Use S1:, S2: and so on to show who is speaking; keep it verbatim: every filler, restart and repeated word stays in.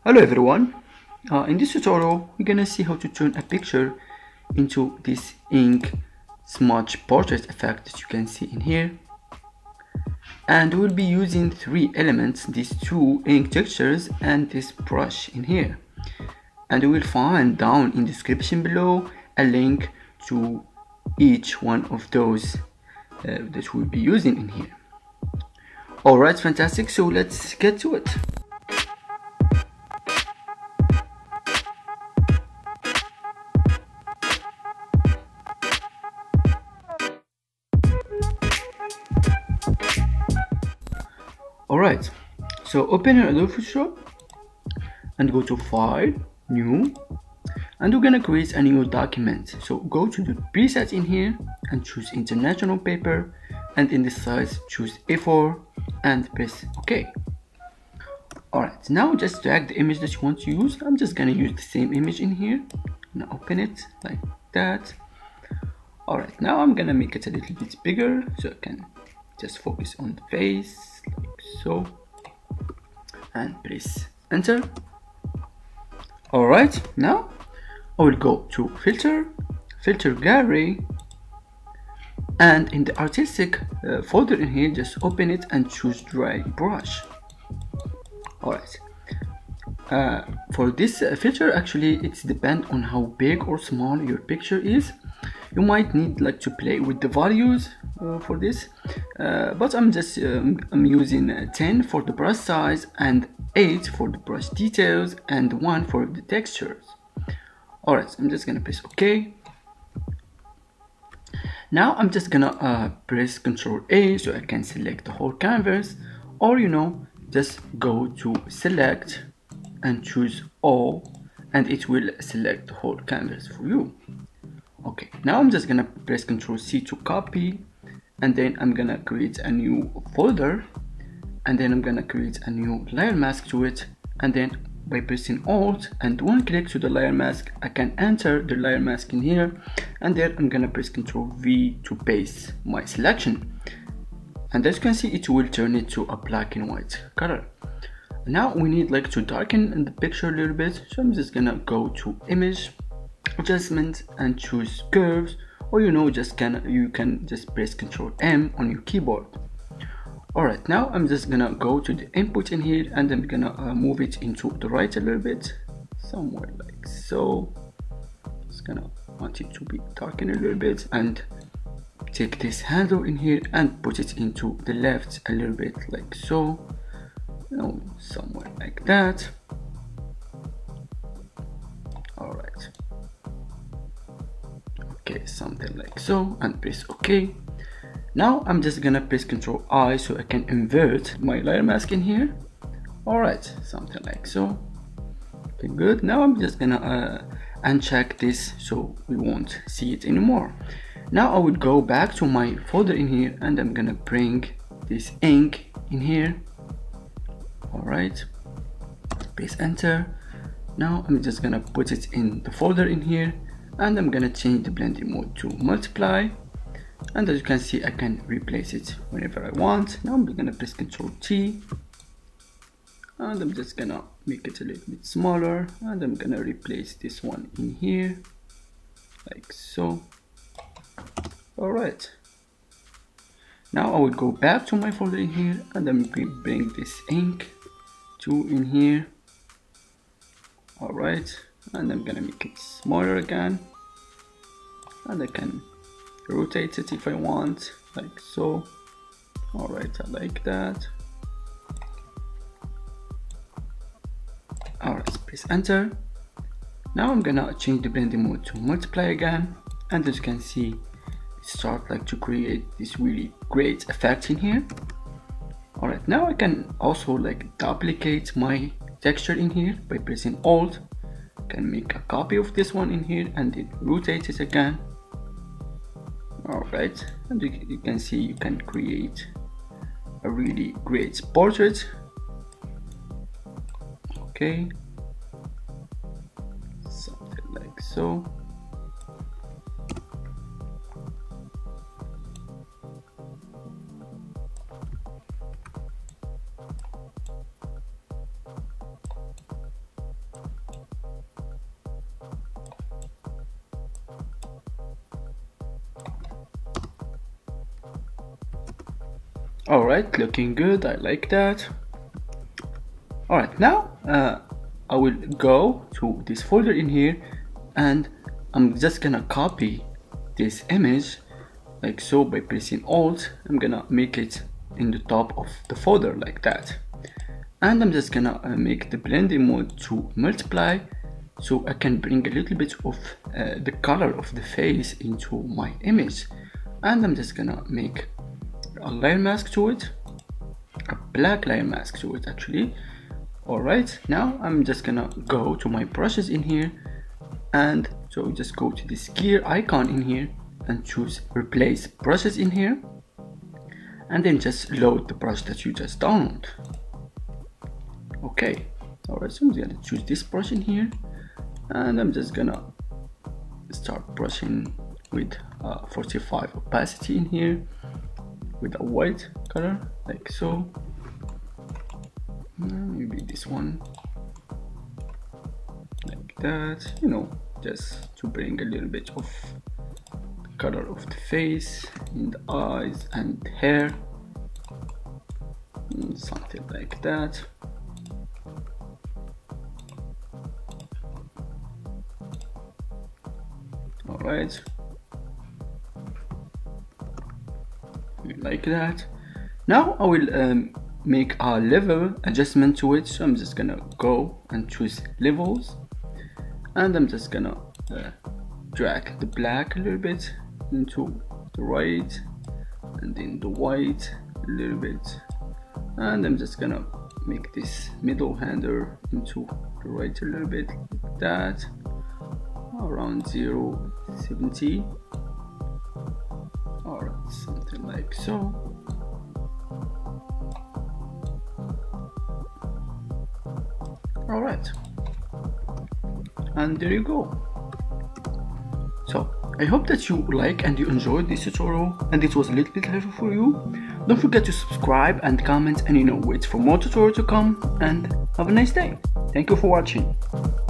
S1: Hello everyone, uh, in this tutorial we're gonna see how to turn a picture into this ink smudge portrait effect that you can see in here. And we'll be using three elements, these two ink textures and this brush in here. And you will find down in the description below a link to each one of those uh, that we'll be using in here. Alright, fantastic, so let's get to it. Alright, so open your Adobe Photoshop and go to File, New, and we're gonna create a new document. So go to the preset in here and choose International Paper, and in the size choose A four and press OK. Alright, now just drag the image that you want to use. I'm just gonna use the same image in here. Now open it like that. Alright, now I'm gonna make it a little bit bigger so I can just focus on the face like so, and press enter. Alright, now I will go to filter, filter gallery, and in the artistic uh, folder in here just open it and choose dry brush. Alright, uh, for this uh, filter actually it's depend on how big or small your picture is. You might need like to play with the values uh, for this, uh, but I'm just um, I'm using uh, ten for the brush size and eight for the brush details and one for the textures. Alright, I'm just gonna press OK. Now I'm just gonna uh, press Ctrl A so I can select the whole canvas, or you know, just go to select and choose all, and it will select the whole canvas for you. Okay, now I'm just gonna press Ctrl C to copy, and then I'm gonna create a new folder, and then I'm gonna create a new layer mask to it, and then by pressing Alt and one click to the layer mask, I can enter the layer mask in here, and then I'm gonna press Ctrl V to paste my selection, and as you can see it will turn it to a black and white color. Now we need like to darken the picture a little bit, so I'm just gonna go to Image, Adjustment, and choose Curves, or you know just can you can just press Ctrl M on your keyboard. Alright, now I'm just gonna go to the input in here, and I'm gonna uh, move it into the right a little bit, somewhere like so. Just gonna want it to be darkened a little bit, and take this handle in here and put it into the left a little bit like so, you know, somewhere like that. Alright, okay, something like so, and press OK. Now I'm just gonna press Ctrl I so I can invert my layer mask in here. Alright, something like so. Okay, good. Now I'm just gonna uh, uncheck this so we won't see it anymore. Now I would go back to my folder in here, and I'm gonna bring this ink in here. Alright, press enter. Now I'm just gonna put it in the folder in here, and I'm gonna change the blending mode to multiply, and as you can see I can replace it whenever I want. Now I'm gonna press Ctrl T, and I'm just gonna make it a little bit smaller, and I'm gonna replace this one in here like so. Alright, now I will go back to my folder in here, and I'm going to bring this ink to in here. Alright, and I'm gonna make it smaller again, and I can rotate it if I want like so. Alright, I like that. Alright, press enter. Now I'm gonna change the blending mode to multiply again, and as you can see it start like to create this really great effect in here. Alright, now I can also like duplicate my texture in here by pressing Alt. I can make a copy of this one in here and then rotate it again. Alright, and you, you can see you can create a really great portrait. Okay, something like so. Alright, looking good, I like that. Alright, now uh, I will go to this folder in here and I'm just gonna copy this image like so. By pressing Alt, I'm gonna make it in the top of the folder like that. And I'm just gonna uh, make the blending mode to multiply, so I can bring a little bit of uh, the color of the face into my image. And I'm just gonna make a layer mask to it, a black layer mask to it actually. Alright, now I'm just gonna go to my brushes in here, and so just go to this gear icon in here and choose replace brushes in here, and then just load the brush that you just downloaded. Okay, alright, so I'm gonna choose this brush in here, and I'm just gonna start brushing with uh, forty-five opacity in here with a white color like so. Maybe this one like that, you know, just to bring a little bit of the color of the face in the eyes and hair, something like that. Alright, like that. Now I will um, make a level adjustment to it, so I'm just gonna go and choose levels, and I'm just gonna uh, drag the black a little bit into the right, and then the white a little bit, and I'm just gonna make this middle hander into the right a little bit like that, around zero point seventy, or something like so. Alright, and there you go. So I hope that you like and you enjoyed this tutorial and it was a little bit helpful for you. Don't forget to subscribe and comment, and you know, wait for more tutorials to come, and have a nice day. Thank you for watching.